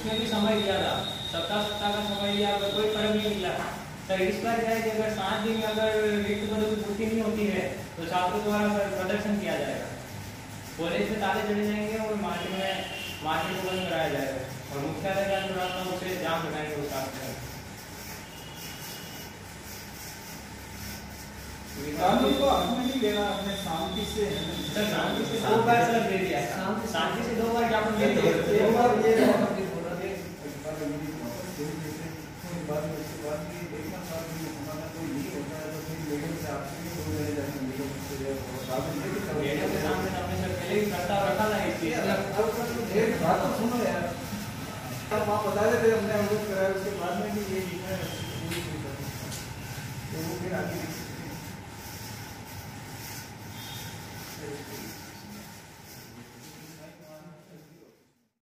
उसमें भी समय दिया था, सप्ताह का समय दिया, अगर कोई फर्क नहीं मिला। सर इस बार क्या है कि अगर 7 दिन में अगर रिक्त पदों की पूर्ति नहीं होती है तो छात्रों द्वारा प्रदर्शन किया जाएगा, कॉलेज में ताले चढ़े जाएंगे और मार्केट को बंद कराया जाएगा और मुख्यालय का जो रास्ता उसे जाम लगाएंगे उस रास्ते में। कानून को हमें नहीं लेना, अपने शांति से सर शांति से 2 बार सर दे दिया, शांति से 2 बार ज्ञापन दे दिया, 2 बार ये बाद में उसके बाद भी देखना साथ में हमारा कोई नहीं होता है तो फिर मीडियम से आपसे भी बोल रहे जाते हैं मीडियम के सामने हमने सर पहले ही प्रस्ताव रखा था इस चीज एक बात तो सुनो यार, अब आप बता देते हमने अवगत कराया उसके बाद में भी ये लिखा है तो वो फिर आगे